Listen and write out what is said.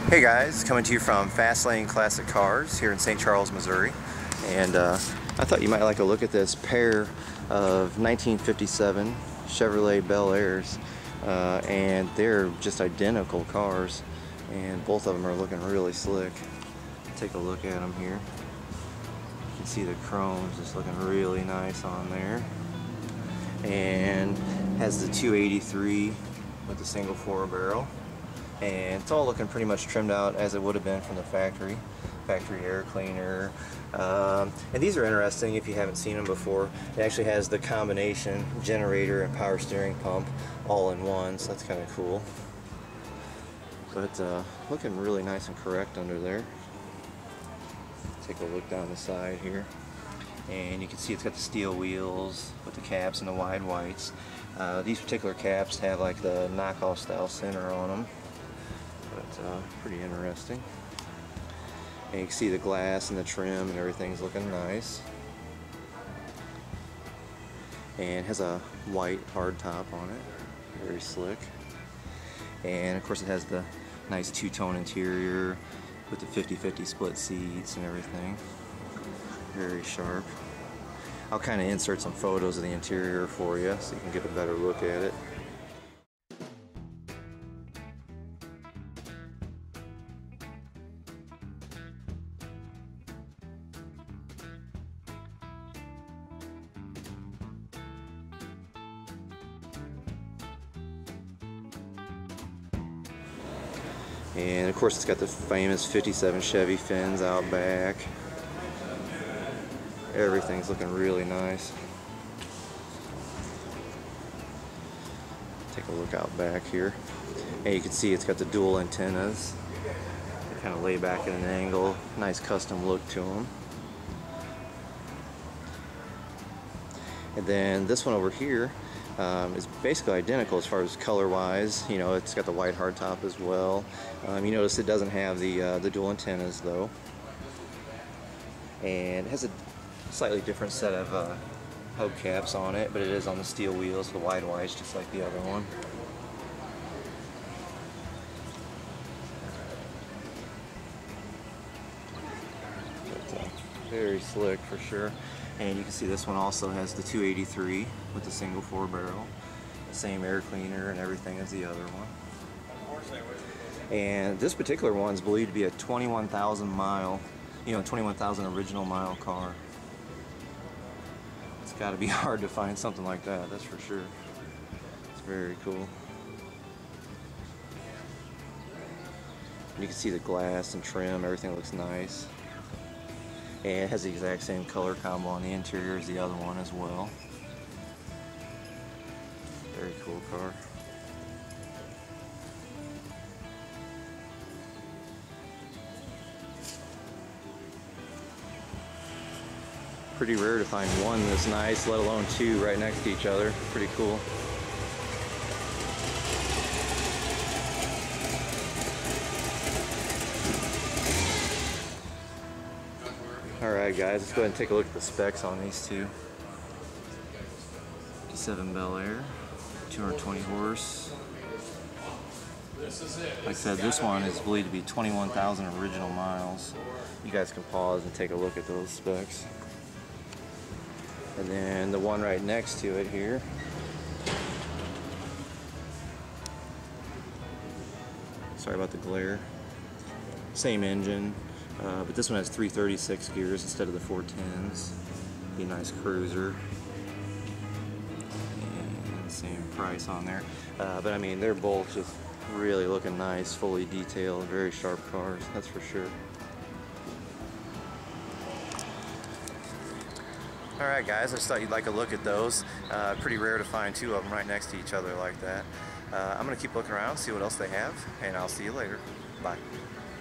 Hey guys, coming to you from Fast Lane Classic Cars here in St. Charles, Missouri. And I thought you might like a look at this pair of 1957 Chevrolet Bel Airs. And they're just identical cars. And both of them are looking really slick. Take a look at them here. You can see the chrome just looking really nice on there. And has the 283 with the single 4 barrel. And it's all looking pretty much trimmed out as it would have been from the factory air cleaner. And these are interesting if you haven't seen them before. It actually has the combination generator and power steering pump all in one, so that's kind of cool. But looking really nice and correct under there. Take a look down the side here, and you can see it's got the steel wheels with the caps and the wide whites. These particular caps have like the knockoff style center on them. But pretty interesting. And you can see the glass and the trim and everything's looking nice. And it has a white hard top on it, very slick. And of course it has the nice two-tone interior with the 50-50 split seats and everything. Very sharp. I'll kind of insert some photos of the interior for you so you can get a better look at it. And of course it's got the famous 57 Chevy fins out back. Everything's looking really nice. Take a look out back here. And you can see it's got the dual antennas. They kind of lay back at an angle. Nice custom look to them. And then this one over here is basically identical as far as color wise. You know, it's got the white hardtop as well. You notice it doesn't have the dual antennas though, and it has a slightly different set of hubcaps on it, but it is on the steel wheels, the wide whites, just like the other one. But, very slick for sure. And you can see this one also has the 283 with the single 4 barrel, same air cleaner and everything as the other one. And this particular one is believed to be a 21,000 mile, 21,000 original mile car. It's got to be hard to find something like that, that's for sure. It's very cool. And you can see the glass and trim, everything looks nice. And it has the exact same color combo on the interior as the other one as well. Very cool car. Pretty rare to find one this nice, let alone two right next to each other. Pretty cool. Alright guys, let's go ahead and take a look at the specs on these two. 57 Bel Air, 220 horse. Like I said, this one is believed to be 21,000 original miles. You guys can pause and take a look at those specs. And then the one right next to it here, sorry about the glare, same engine. But this one has 336 gears instead of the 410s. Be a nice cruiser. And same price on there. But I mean, they're both just really looking nice, fully detailed, very sharp cars, that's for sure. Alright guys, I just thought you'd like a look at those. Pretty rare to find two of them right next to each other like that. I'm going to keep looking around, see what else they have, and I'll see you later. Bye.